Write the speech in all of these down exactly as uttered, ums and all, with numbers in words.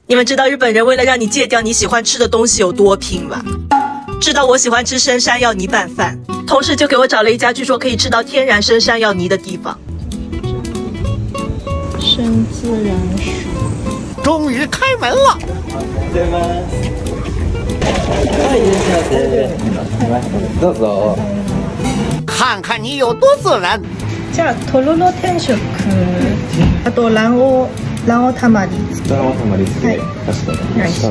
你们知道日本人为了让你戒掉你喜欢吃的东西有多拼吗？知道我喜欢吃深山药泥拌饭，同事就给我找了一家据说可以吃到天然深山药泥的地方。 深自然水， 终于开门了。 どうぞ。 看看你有多自然。 じゃあとろろ定食、あと卵黄卵黄たまり。 卵黄たまり付け。かしこまりました。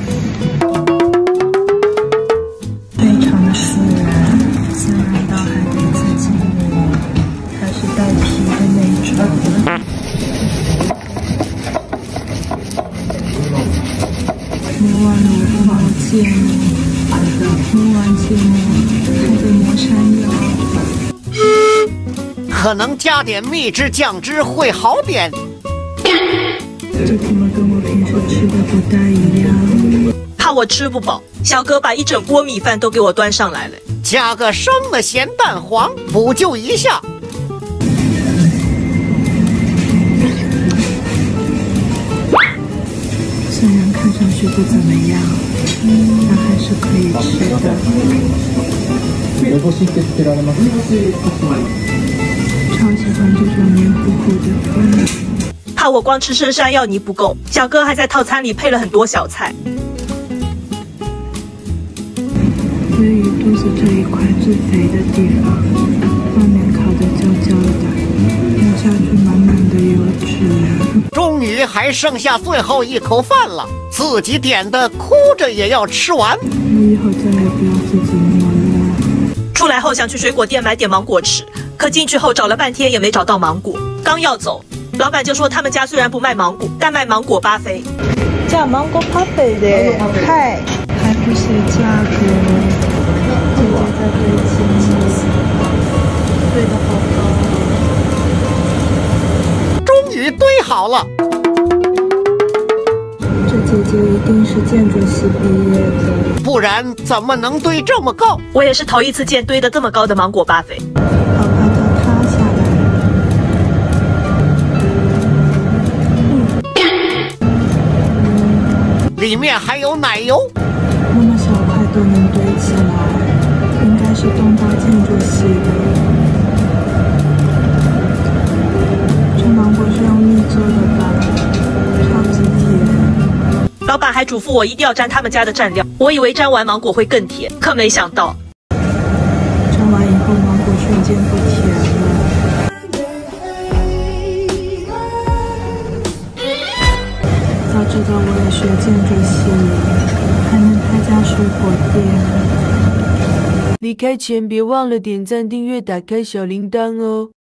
非常的自然，自然到还得自己磨，它是带皮的那种。磨完萝卜芥末，磨完芥末还得磨山药。 可能加点蜜汁酱汁会好点。 这怎么跟我平时吃的不太一样？ 怕我吃不饱，小哥把一整锅米饭都给我端上来了， 加个生的咸蛋黄补救一下。 虽然看上去不怎么样，但还是可以吃的。超喜欢这种黏糊糊的。 怕我光吃深山药泥不够，小哥还在套餐里配了很多小菜。 鲑鱼肚子这一块最肥的地方，外面烤得焦焦的，咬下去满满的油脂。 终于还剩下最后一口饭了，自己点的，哭着也要吃完。 我以后再也不要自己磨了。 出来后想去水果店买点芒果吃，可进去后找了半天也没找到芒果。刚要走，老板就说他们家虽然不卖芒果，但卖芒果巴菲。 じゃあ芒果パフェで、はい。还不写价格。 姐姐在堆积，堆得好高。 终于堆好了。 这姐姐一定是建筑系毕业的， 不然怎么能堆这么高？ 我也是头一次见堆得这么高的芒果巴菲， 好怕它塌下来。 嗯，里面还有奶油。 那么小块都能堆起来。 应该是东大建筑系的。这芒果是用蜜做的吧？超级甜。 老板还嘱咐我一定要沾他们家的蘸料。我以为沾完芒果会更甜，可没想到， 沾完以后芒果瞬间不甜了。早知道我也学建筑系了，还能开家水果店。 离开前别忘了点赞、订阅、打开小铃铛哦！